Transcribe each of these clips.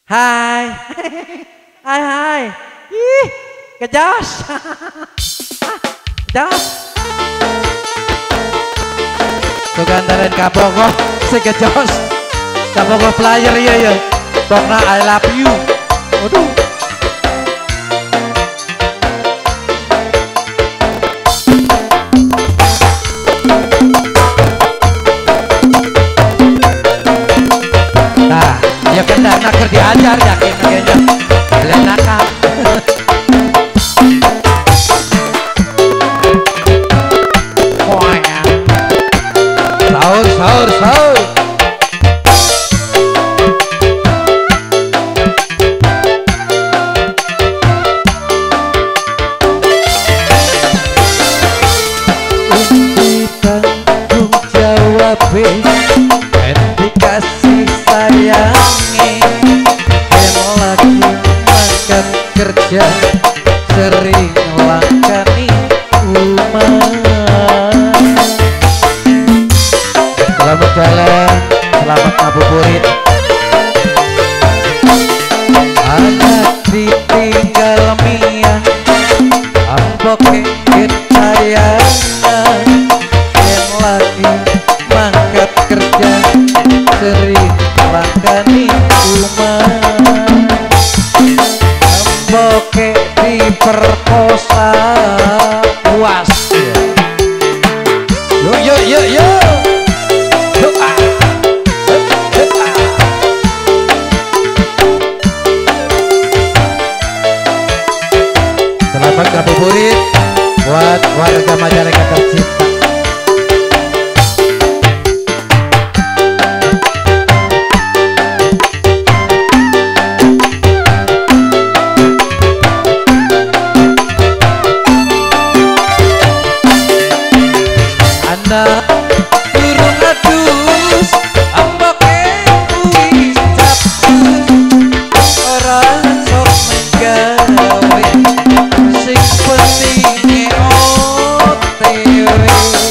Hai. Hai hai. Ih, kejos. Jos. Tuh antarain kabogoh si kejos. Kabogoh player ya. Pokoknya I love you. Waduh. Nah, ya kan nak diajar yakin kayaknya. Belen nakal. Sahur. Tanggung jawab dikasih sayangi yang lagi makan kerja sering langkani rumah. Selamat jalan, selamat ngabuburit. Anak ditinggal Mia, ambok ketayangan yang lagi mangkat kerja sering langkani rumah. Ambok diperkosa puas. Yo. Selamat ngabuburit buat warga Majalengka tercinta. Anak burung adus, ambok kuis capcus, orang sok menggawe sing penting OTW.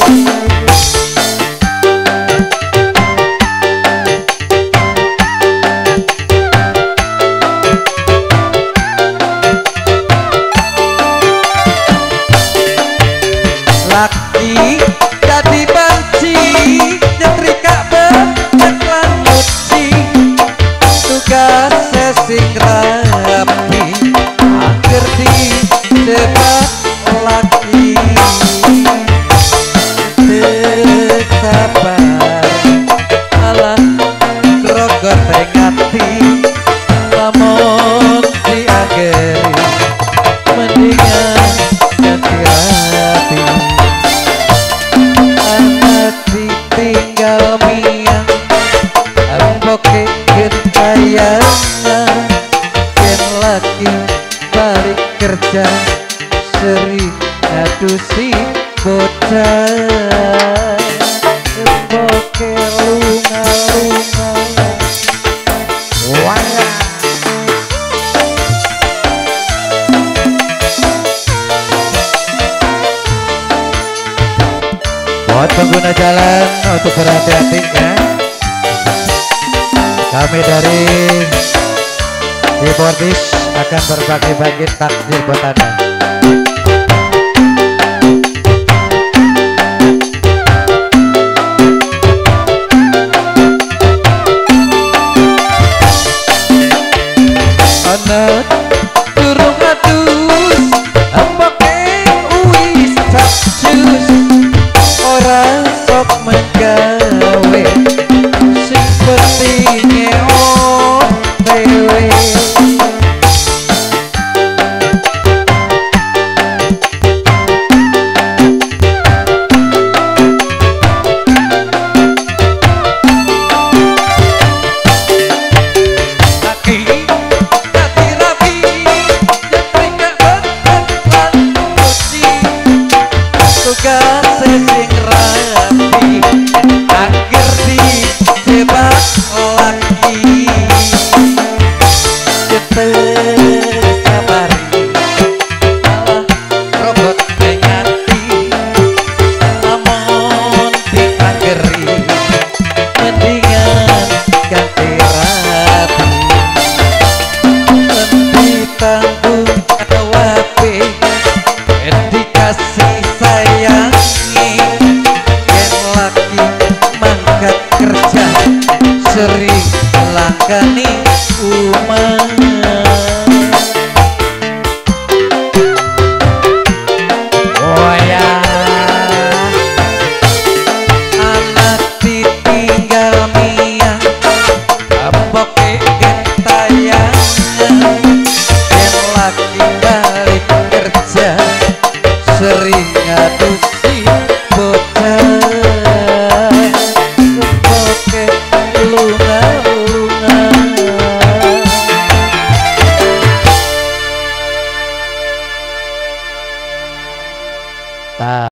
Laki jadi banci, nyetrika banyak languci, tugas sing rapi, akhir di sebab laki. Sabar, malah grogot hati, lamun diageri, mendingan ganti rapi. Anak ditinggal Mia, ambok ketayangan yang lagi balik kerja sering ngadusi bocah. Ambok lunga-lunga waya. Buat pengguna jalan untuk berhati-hati ya. Kami dari Keyboardis akan berbagi-bagi takdir buat Anda. Anak